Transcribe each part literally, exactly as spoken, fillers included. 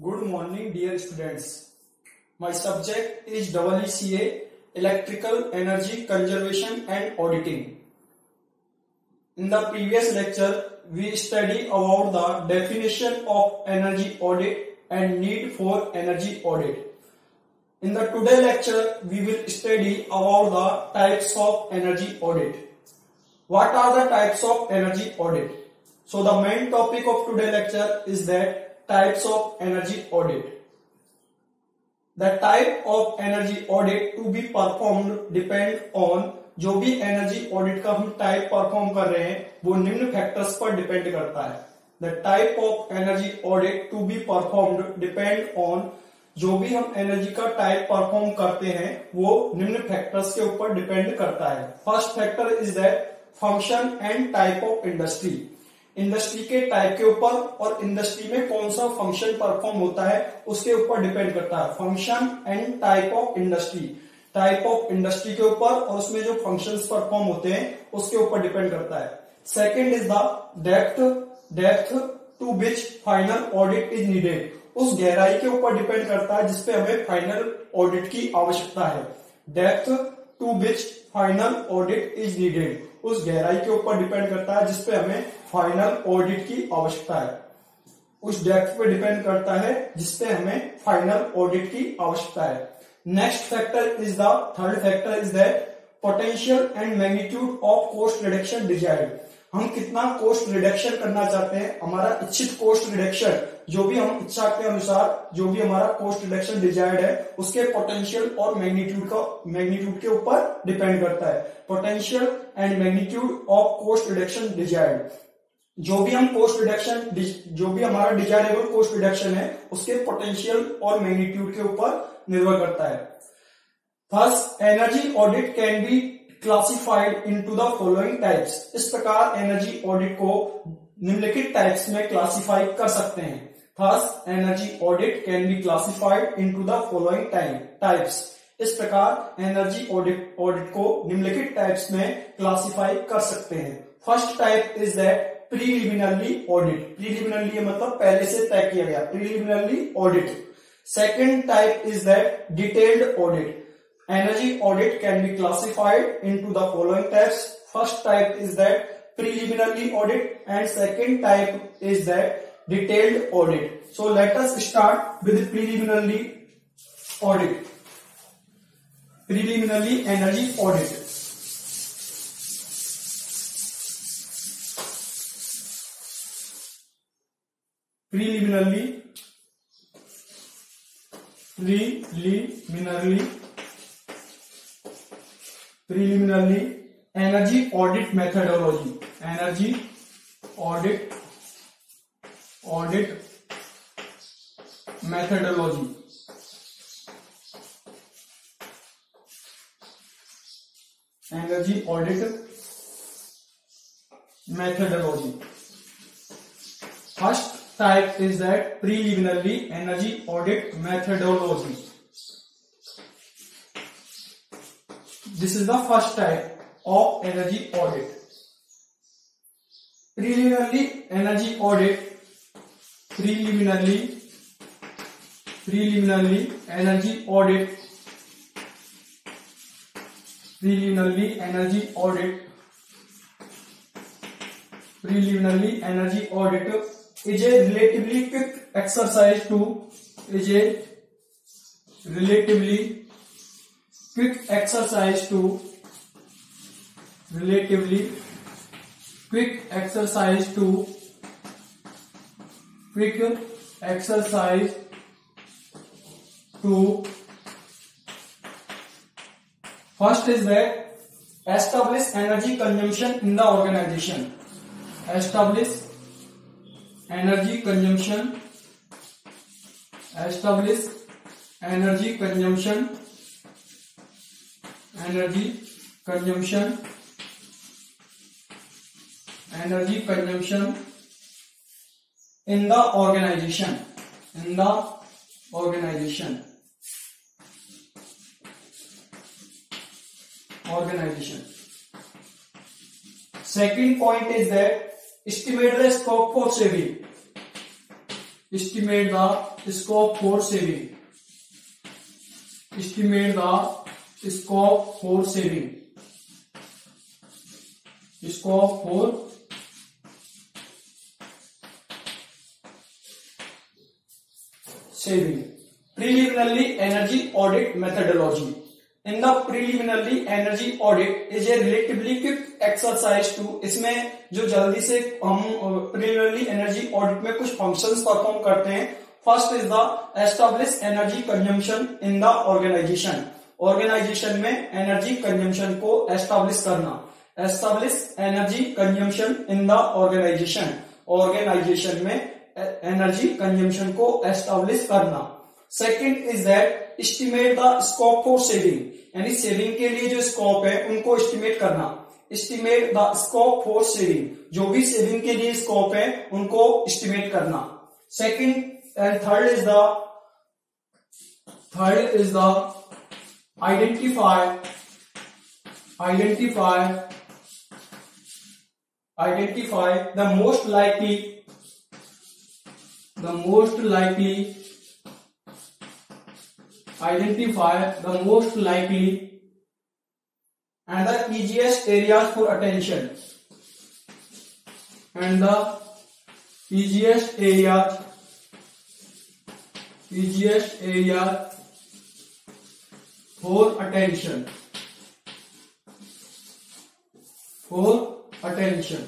Good morning, dear students. My subject is W E C A, Electrical Energy Conservation and Auditing. In the previous lecture, we studied about the definition of energy audit and need for energy audit. In the today lecture, we will study about the types of energy audit. What are the types of energy audit? So the main topic of today lecture is that types of energy audit. The type of energy audit to be performed depend on जो भी energy audit का हम type perform कर रहे हैं वो निम्न factors पर डिपेंड करता है. The type of energy audit to be performed depend on जो भी हम एनर्जी का टाइप परफॉर्म करते हैं वो निम्न फैक्टर्स के ऊपर डिपेंड करता है. First factor is that function and type of industry. Industry के टाइप के ऊपर और इंडस्ट्री में कौन सा फंक्शन परफॉर्म होता है उसके ऊपर डिपेंड करता है. Function and type of industry, type of industry के ऊपर और उसमें जो फंक्शंस परफॉर्म होते हैं उसके ऊपर डिपेंड करता है. Second is the depth, depth to which final audit is needed. उस गहराई के ऊपर डिपेंड करता है जिसपे हमें फाइनल ऑडिट की आवश्यकता है. Depth to which final audit is needed, उस गहराई के ऊपर डिपेंड करता है जिसपे हमें फाइनल ऑडिट की आवश्यकता है. उस डेप्थ पे डिपेंड करता है जिसपे हमें फाइनल ऑडिट की आवश्यकता है. Next factor is the third factor is that potential and magnitude of cost reduction desired. हम कितना कॉस्ट रिडक्शन करना चाहते हैं, हमारा इच्छित कॉस्ट रिडक्शन जो भी हम इच्छा के अनुसार जो भी हमारा कॉस्ट रिडक्शन डिजायर्ड है उसके पोटेंशियल और मैग्नीट्यूड का मैग्नीट्यूड के ऊपर डिपेंड करता है. Potential and magnitude of cost reduction desired, जो भी हम कॉस्ट रिडक्शन जो भी हमारा डिजायरेबल कॉस्ट रिडक्शन है उसके पोटेंशियल और मैग्नीट्यूड के ऊपर निर्भर करता है. First, energy audit can be classified into the following types. इस प्रकार एनर्जी ऑडिट को निम्नलिखित टाइप्स में क्लासिफाई कर सकते हैं. First, energy audit can be classified into the following types. इस प्रकार एनर्जी ऑडिट ऑडिट को निम्नलिखित टाइप्स में क्लासिफाई कर सकते हैं. First type is that preliminary audit. Preliminary मतलब पहले से तय किया गया, preliminary audit. Second type is that detailed audit. Energy audit can be classified into the following types. First type is that preliminary audit and second type is that detailed audit. So let us start with the preliminary audit. Preliminary energy audit. Preliminary preliminary preliminary energy audit methodology. Energy audit audit methodology. Energy audit methodology. First type is that preliminary energy audit methodology. This is the first type of energy audit. Preliminary energy audit, preliminary, preliminary energy audit, preliminary energy audit, preliminary energy audit is a relatively quick exercise to, is a relatively quick exercise to relatively quick exercise to quick exercise to first is that establish energy consumption in the organization. Establish energy consumption establish energy consumption energy consumption energy consumption in the organization in the organization organization second point is that estimate the scope for saving. estimate the scope for saving, estimate the scope for saving, scope for saving. Preliminary energy audit methodology. In the preliminary energy audit is a relatively quick exercise to, इसमें जो जल्दी से हम preliminary energy audit में कुछ functions perform करते हैं. First is the establish energy consumption in the organization. Organization में energy consumption को establish करना. Establish energy consumption in the organization. Organization में energy consumption को establish करना. Second is that estimate the scope for saving. यानी saving के लिए जो स्कोप है उनको एस्टिमेट करना. Estimate the scope for saving. जो भी सेविंग के लिए स्कोप है उनको एस्टिमेट करना. Second and third is the third is the identify identify identify the most likely the most likely identify the most likely and the easiest areas for attention and the easiest areas easiest area for attention for attention.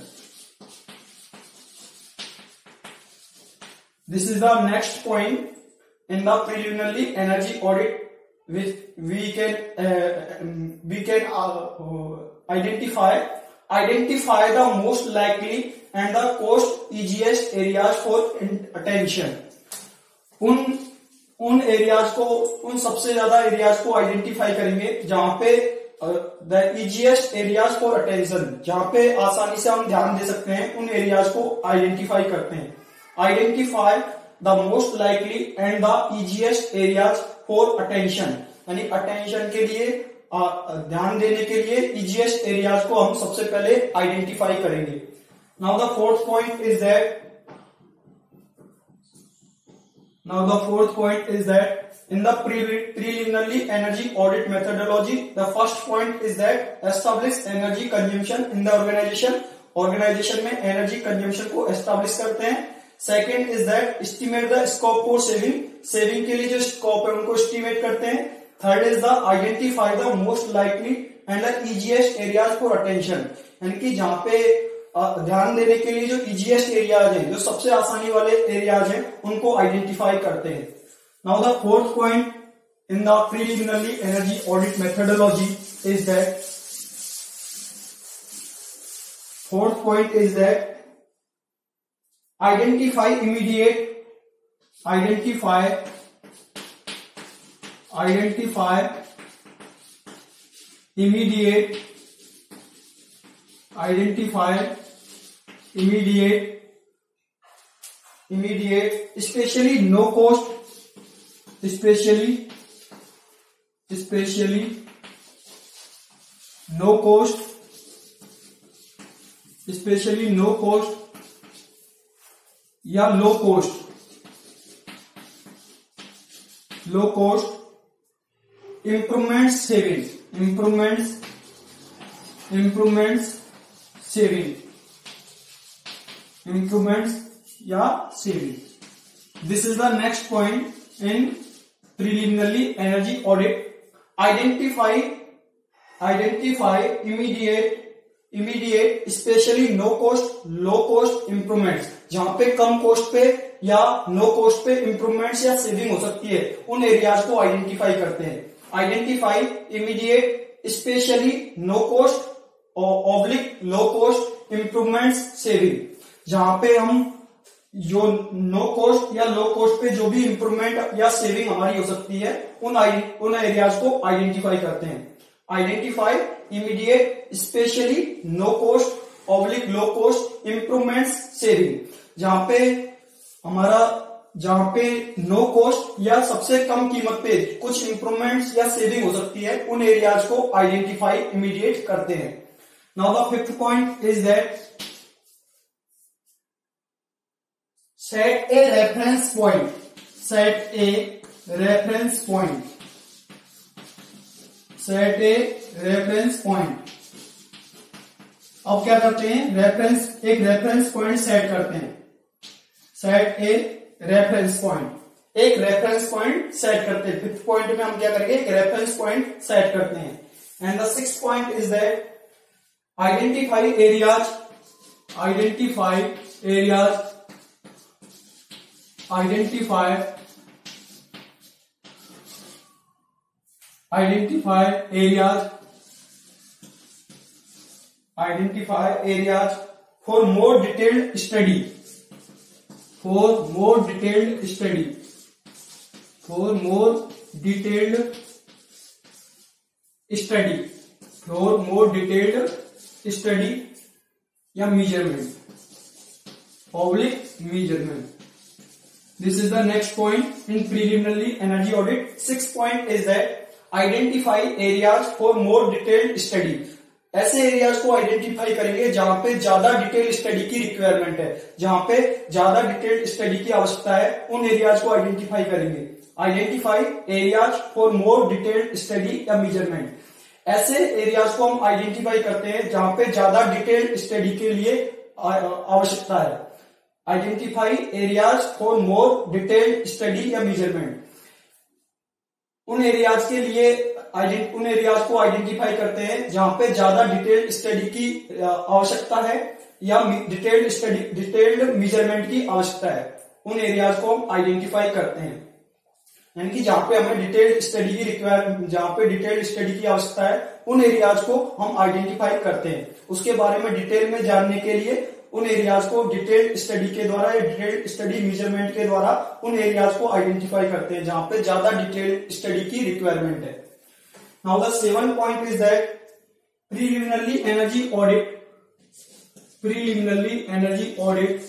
This is the next point. In the preliminary energy audit, which we can uh, we can uh, identify identify the most likely and the cost easiest areas for attention. उन उन areas को उन सबसे ज्यादा areas को identify करेंगे जहां पे the easiest areas for attention, जहां पे आसानी से हम ध्यान दे सकते हैं, उन एरियाज को आइडेंटिफाई करते हैं. Identify the most likely and the easiest areas for attention, यानी अटेंशन के लिए ध्यान देने के लिए इजीएस्ट एरियाज को हम सबसे पहले आइडेंटिफाई करेंगे. Now the fourth point is that now the fourth point is that in the preliminary energy audit methodology, the first point is that establish energy consumption in the organization. Organization में energy consumption को establish करते हैं. Second is that estimate the scope for saving, saving के लिए जो scope है उनको estimate करते हैं. Third is the identify the most likely and the easiest areas for attention, यानी कि जहां पे ध्यान देने के लिए जो इजीएस्ट एरियाज हैं, जो सबसे आसानी वाले एरियाज हैं, उनको आइडेंटिफाई करते हैं. Now the fourth point in the preliminary energy audit methodology is that fourth point is that identify immediate identify identify immediate identify immediate immediate especially no cost especially especially no cost specially no cost या low cost low cost improvements saving improvements improvements saving improvements या saving. This is the next point in preliminary energy audit. Identify identify immediate immediate specially no cost low cost improvements, जहां पे कम cost पे या no cost पे improvements या saving हो सकती है, उन एरियाज को आइडेंटिफाई करते हैं. Identify immediate specially no cost oblique low cost improvements saving, जहां पे हम जो नो कॉस्ट या लो कॉस्ट पे जो भी इंप्रूवमेंट या सेविंग हमारी हो सकती है, उन उन एरियाज को आइडेंटिफाई करते हैं. Identify immediate specially no cost oblique low cost improvements saving, जहां पे हमारा जहां पे नो कॉस्ट या सबसे कम कीमत पे कुछ इंप्रूवमेंट्स या सेविंग हो सकती है, उन एरियाज को आइडेंटिफाई इमीडिएट करते हैं. Now the fifth point is that set a reference point, set a reference point, set a reference point। अब क्या करते हैं, रेफरेंस, एक रेफरेंस पॉइंट सेट करते हैं, सेट ए रेफरेंस पॉइंट, एक रेफरेंस पॉइंट सेट करते हैं। फिफ्थ पॉइंट में हम क्या करेंगे, एक रेफरेंस पॉइंट सेट करते हैं। And the sixth point is that identify areas, identify areas, identify identify areas, identify areas for more detailed study, for more detailed study, for more detailed study, for more detailed study या measurement, public measurement. This is the next point in preliminary energy audit. Sixth point is that identify areas for more detailed study. ऐसे areas को identify करेंगे जहां पे ज्यादा detail study की requirement है, जहां पे ज्यादा डिटेल स्टडी की आवश्यकता है, उन एरियाज को आइडेंटिफाई करेंगे। Identify areas for more detailed study या मेजरमेंट। ऐसे एरियाज को हम आइडेंटिफाई करते हैं जहां पे ज्यादा डिटेल्ड स्टडी के लिए आवश्यकता है। Identify areas for more detailed study या मेजरमेंट। उन एरियाज के लिए उन एरियाज को आइडेंटिफाई करते हैं जहां पे ज्यादा डिटेल्ड स्टडी की आवश्यकता है या डिटेल्ड स्टडी डिटेल्ड मेजरमेंट की आवश्यकता है, उन एरियाज को हम आइडेंटिफाई करते हैं। यानी कि जहां पे हमें डिटेल्ड स्टडी की रिक्वायर जहां पे डिटेल्ड स्टडी की आवश्यकता है, उन एरियाज को हम आइडेंटिफाई करते हैं। उसके बारे में डिटेल में जानने के लिए उन एरियाज को डिटेल्ड स्टडी के द्वारा या डिटेल्ड स्टडी मेजरमेंट के द्वारा उन एरियाज को आइडेंटिफाई करते हैं जहां पे ज्यादा डिटेल्ड स्टडी की रिक्वायरमेंट है। Now the seventh point is that preliminary energy audit, preliminary energy audit,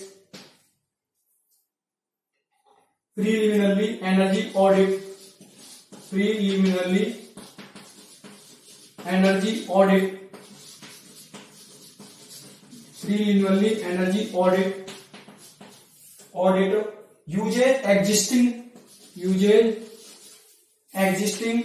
preliminary energy audit, preliminary energy audit, preliminary energy audit, audit uses existing, uses existing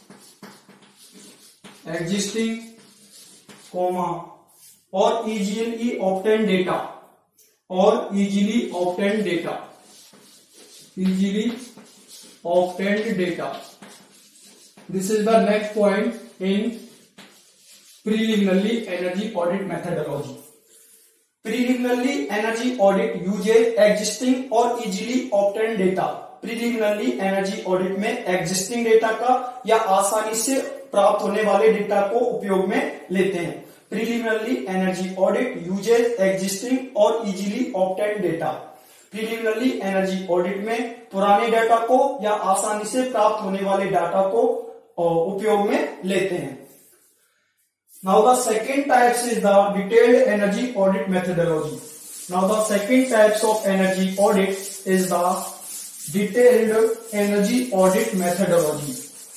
existing comma or easily obtained data or easily obtained data easily obtained data. This is the next point in preliminary energy audit methodology. Preliminary energy audit uses existing or easily obtained data. Preliminary energy audit में existing data का या आसानी से प्राप्त होने वाले data को उपयोग में लेते हैं। Preliminary energy audit uses existing और easily obtained data. Preliminary energy audit में पुराने डाटा को या आसानी से प्राप्त होने वाले डाटा को उपयोग में लेते हैं। Now the second types is the detailed energy audit methodology. Now the second types of energy audit is the detailed energy audit methodology,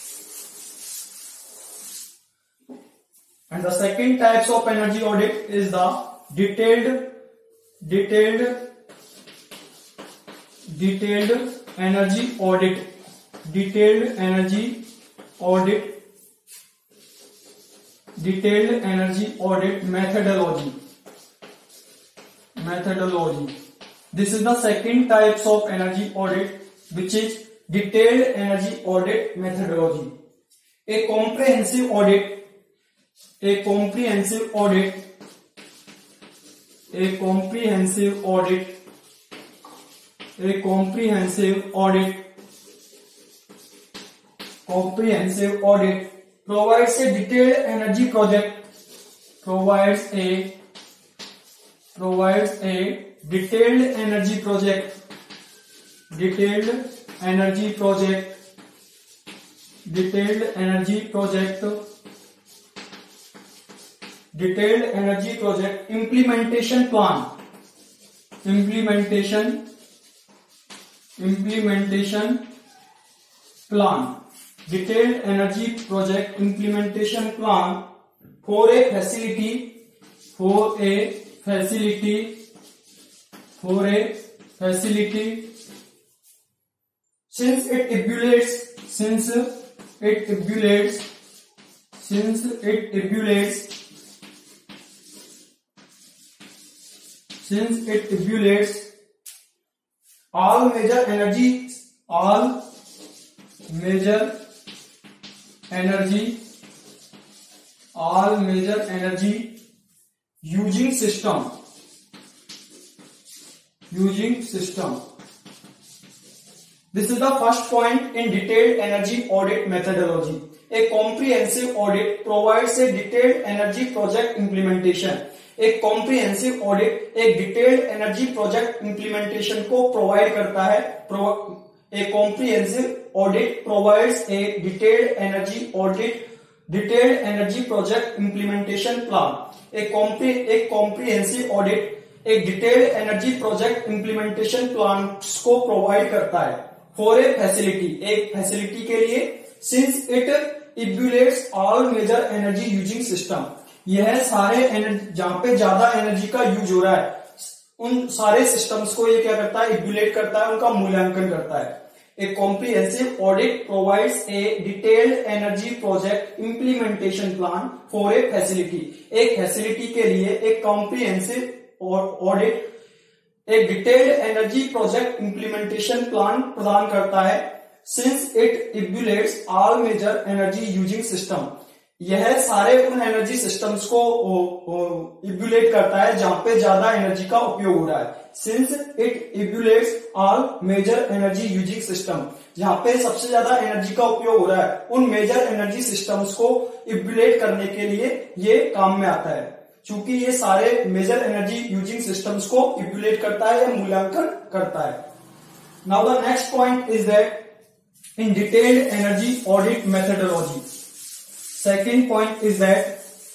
and the second types of energy audit is the detailed detailed detailed energy audit, detailed energy audit, detailed energy audit methodology, methodology. This is the second types of energy audit, which is detailed energy audit methodology. A comprehensive audit, a comprehensive audit, a comprehensive audit, a comprehensive audit, comprehensive audit provides a detailed energy project, provides a provides a detailed energy project, detailed energy project, detailed energy project, detailed energy project implementation plan, implementation, implementation plan, detailed energy project implementation plan for a facility, for a facility, for a facility, since it ebullites, since it ebullites, since it ebullites, since it ebullites all major energy, all major energy, all major energy using system, using system. This is the first point in detailed energy audit methodology. A comprehensive audit provides a detailed energy project implementation. एक comprehensive audit एक detailed energy project implementation को provide करता है. A comprehensive audit provides a detailed energy audit detailed energy project implementation plan. एक comprehensive audit एक detailed energy project implementation plan को provide करता है. फॉर ए फैसिलिटी, एक फैसिलिटी के लिए. Since it evaluates all major energy using system, यह सारे एनर्जी जहां पे ज्यादा एनर्जी का यूज हो रहा है उन सारे सिस्टम्स को ये क्या करता है, इवैल्यूएट करता है, उनका मूल्यांकन करता है. A comprehensive audit provides a detailed energy project implementation plan for a facility. एक फैसिलिटी के लिए एक कॉम्प्रिहेंसिव ऑडिट एक detailed energy project implementation plan प्रदान करता है. Since it evaluates all major energy using system, यह सारे उन एनर्जी सिस्टम्स को इवैल्यूएट करता है जहां पे ज्यादा एनर्जी का उपयोग हो रहा है. Since it evaluates all major energy using system, जहां पे सबसे ज्यादा एनर्जी का उपयोग हो रहा है उन मेजर एनर्जी सिस्टम्स को इवैल्यूएट करने के लिए ये काम में आता है. चूंकि ये सारे मेजर एनर्जी यूजिंग सिस्टम्स को इवैल्यूएट करता है या मूल्यांकन करता है. Now the next point is that in detailed energy audit methodology, second point is that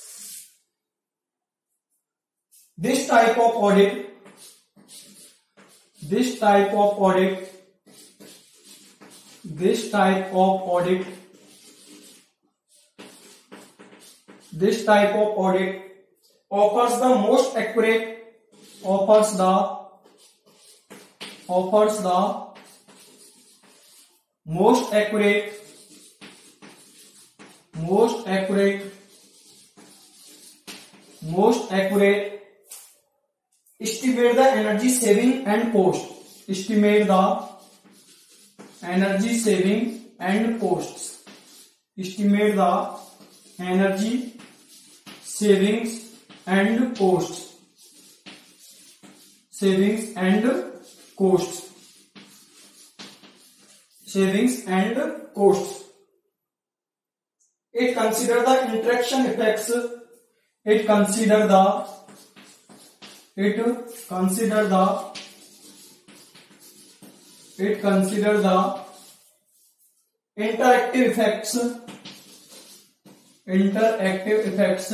this type of audit, this type of audit, this type of audit, this type of audit offers the most accurate, offers the, offers the most accurate, most accurate, most accurate estimate the energy saving and cost, estimate the energy saving and costs, estimate the energy savings and costs, savings and costs, savings and costs. It consider the interaction effects. It consider the. It consider the. It consider the interactive effects. Interactive effects.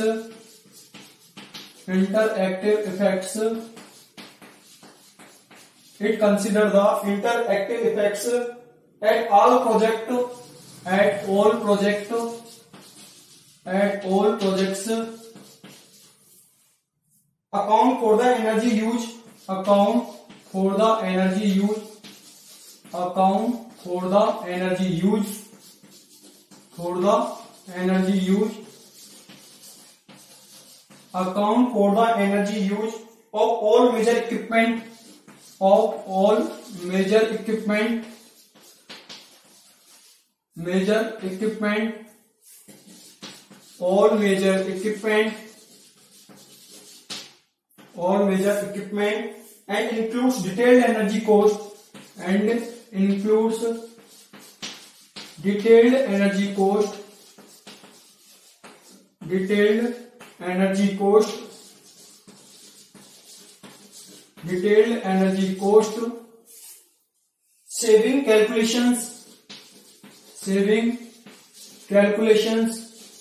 Interactive effects. It consider the interactive effects at all project. At all project. At all projects, account for the energy use, account for the energy use, account for the energy use, for the energy use, account for the energy use of all major equipment, of all major equipment, major equipment, all major equipment, all major equipment, and includes detailed energy cost, and includes detailed energy cost, detailed energy cost, detailed energy cost, saving calculations, saving calculations,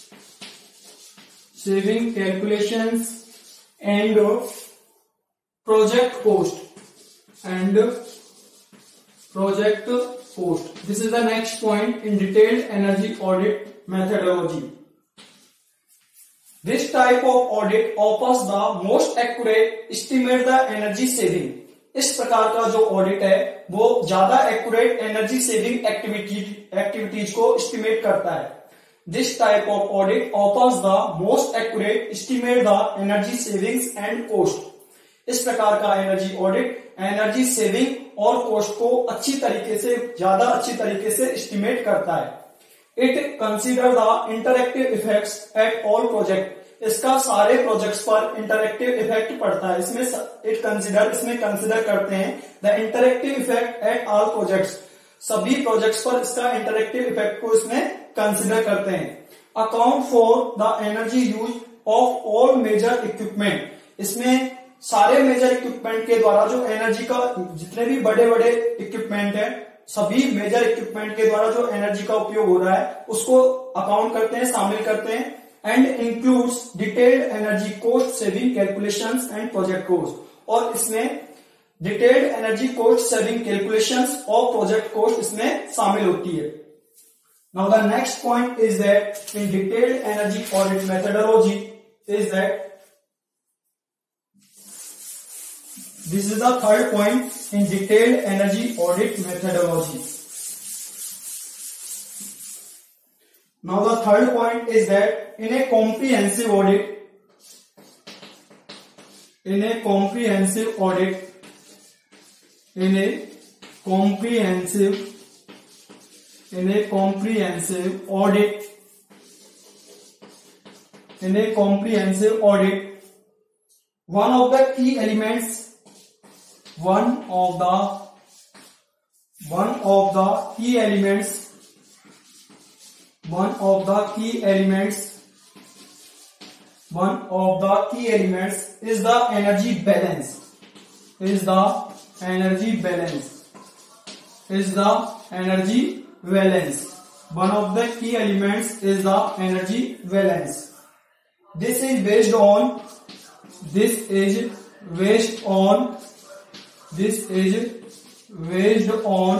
saving calculations, and project cost, and project cost. This is the next point in detailed energy audit methodology. This type of audit offers the most accurate estimate the energy saving. इस प्रकार का जो audit है वो ज्यादा accurate energy saving activity activities को estimate करता है। This type of audit offers the most accurate estimate the energy savings and cost. इस प्रकार का एनर्जी ऑडिट एनर्जी सेविंग और कॉस्ट को अच्छी तरीके से ज्यादा अच्छी तरीके से एस्टिमेट करता है। It consider the interactive effects at all project. इसका सारे प्रोजेक्ट्स पर इंटरएक्टिव इफेक्ट पड़ता है। इसमें इट कंसीडर इसमें कंसीडर करते हैं the interactive effect at all projects. सभी प्रोजेक्ट्स पर इसका इंटरएक्टिव इफेक्ट को इसमें कंसीडर करते हैं। Account for the energy use of all major equipment. इसमें सारे मेजर इक्विपमेंट के द्वारा जो एनर्जी का जितने भी बड़े बड़े इक्विपमेंट है सभी मेजर इक्विपमेंट के द्वारा जो एनर्जी का उपयोग हो रहा है उसको अकाउंट करते हैं, शामिल करते हैं। And includes detailed energy cost saving calculations and project cost. और इसमें detailed energy cost saving calculations और प्रोजेक्ट कॉस्ट इसमें शामिल होती है। Now the next point is that in detailed energy audit methodology is that this is the third point in detailed energy audit methodology. Now the third point is that in a comprehensive audit, in a comprehensive audit, in a comprehensive, in a comprehensive audit, in a comprehensive audit, one of the key elements One of the one of the key elements one of the key elements one of the key elements is the energy balance is the energy balance is the energy balance one of the key elements is the energy balance. This is based on this is based on This is based on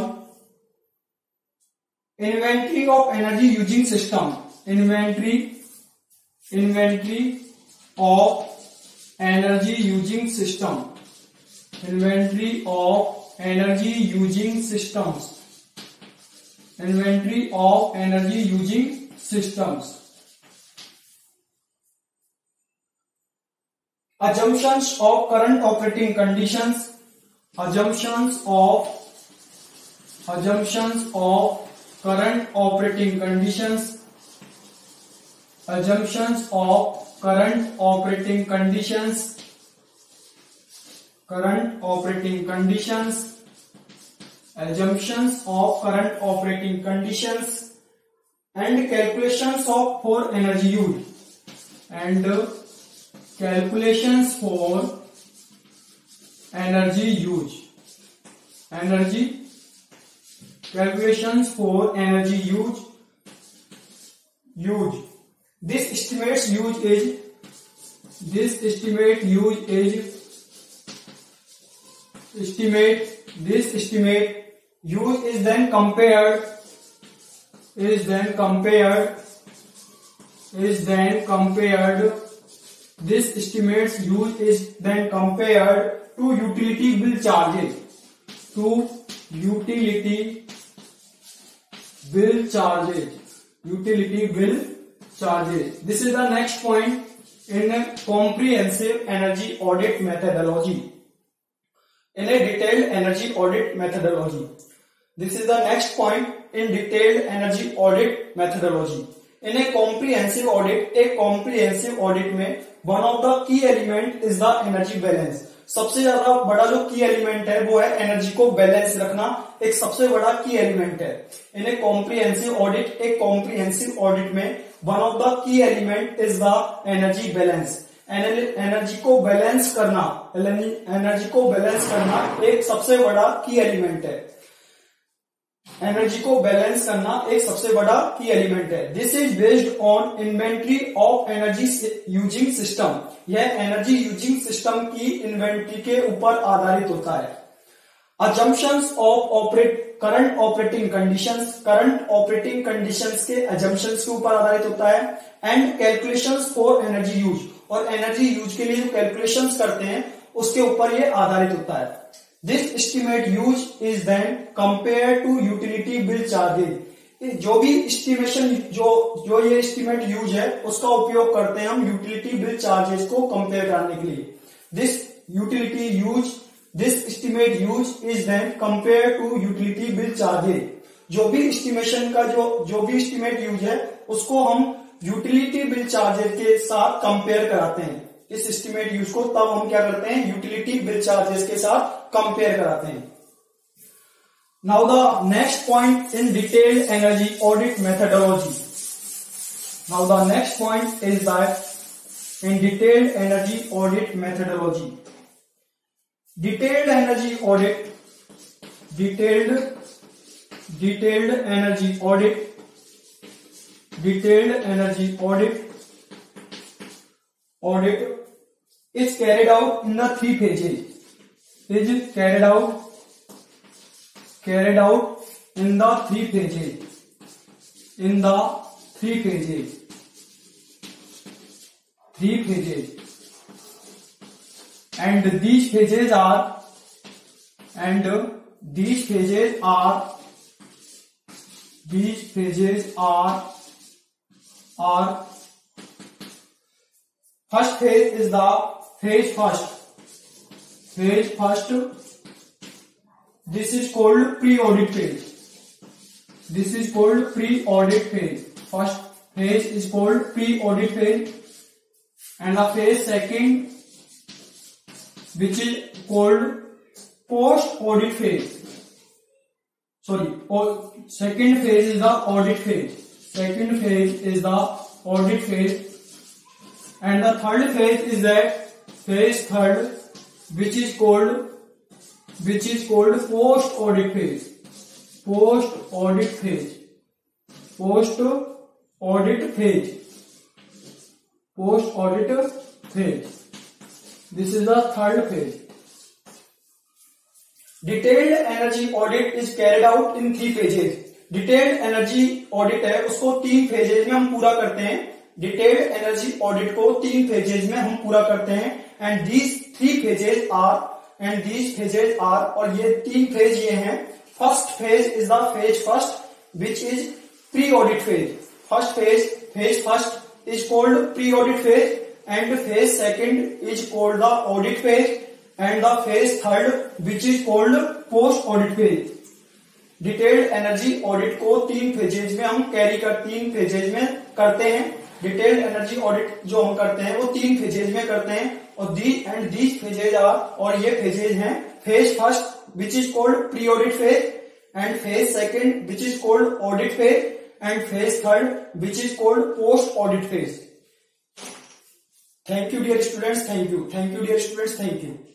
inventory of energy using system. Inventory, inventory of energy using system. Inventory of energy using systems. Inventory of energy using systems. Assumptions of current operating conditions. Assumptions of assumptions of current operating conditions. Assumptions of current operating conditions. Current operating conditions. Assumptions of current operating conditions and calculations of for energy use and calculations for energy use energy calculations for energy use use this estimates use is this estimate use is estimate this estimate use is then compared is then compared is then compared this estimates use is then compared to utility bill charges to utility bill charges utility bill charges. This is the next point in a comprehensive energy audit methodology. In a detailed energy audit methodology, this is the next point in detailed energy audit methodology. In a comprehensive audit, a comprehensive audit में one of the key element is the energy balance. सबसे ज्यादा बड़ा जो की element है वो है energy को बैलेंस रखना, एक सबसे बड़ा की एलिमेंट है। इन ए कॉम्प्रिहेंसिव ऑडिट एक कॉम्प्रिहेंसिव ऑडिट में one of the key element is the energy balance. Energy को बैलेंस करना एनर्जी को बैलेंस करना एक सबसे बड़ा की एलिमेंट है। एनर्जी को बैलेंस करना एक सबसे बड़ा की एलिमेंट है। This is based on inventory of energy using system. यह एनर्जी यूजिंग सिस्टम की इन्वेंट्री के ऊपर आधारित होता है। Assumptions of operate current operating conditions current operating conditions के अजम्पशंस के ऊपर आधारित होता है। And calculations for energy use और एनर्जी यूज के लिए जो कैलकुलेशंस करते हैं उसके ऊपर ये आधारित होता है। This estimate use is then compare to utility bill charges. जो भी एस्टिमेशन जो जो ये एस्टिमेट यूज है उसका उपयोग करते हैं हम यूटिलिटी बिल चार्जेस को कंपेयर करने के लिए। This utility use this estimate use is then compare to utility bill charges. जो भी एस्टिमेशन का जो जो भी एस्टिमेट यूज है उसको हम यूटिलिटी बिल चार्जेस के साथ कंपेयर कराते हैं। इस एस्टिमेट यूज को तब हम क्या करते हैं, यूटिलिटी बिल चार्जेस के साथ कंपेयर कराते हैं। Now the next point in detailed energy audit methodology. Now the next point is that in detailed energy audit methodology, detailed energy audit detailed detailed energy audit detailed energy audit audit is carried out in the three phases is carried out carried out in the three phases in the three phases three phases and these phases are and these phases are these phases are or first phase is the phase first phase first this is called pre-audit phase this is called pre-audit phase first phase is called pre-audit phase and the phase second which is called post-audit phase sorry second phase is the audit phase second phase is the audit phase and the third phase is that phase third which is called which is called post audit phase post audit phase post audit phase post audit phase this is the third phase. Detailed energy audit is carried out in three phases. Detailed energy audit है उसको तीन phases में हम पूरा करते हैं। Detailed energy audit को तीन फेजेज में हम पूरा करते हैं and these three phases are and these phases are और ये तीन फेज ये हैं। First phase is the phase first which is pre audit phase. First phase phase first is called pre audit phase and phase second is called the audit phase and the phase third which is called post audit phase. Detailed energy audit को तीन phases में हम carry कर तीन phases में करते हैं। Detailed energy audit जो हम करते हैं वो तीन फेजेज में करते हैं और the and these phases are और ये फेजेज हैं phase first which is called pre audit phase and phase second which is called audit phase and phase third which is called post audit phase. Thank you dear students, thank you thank you dear students, thank you.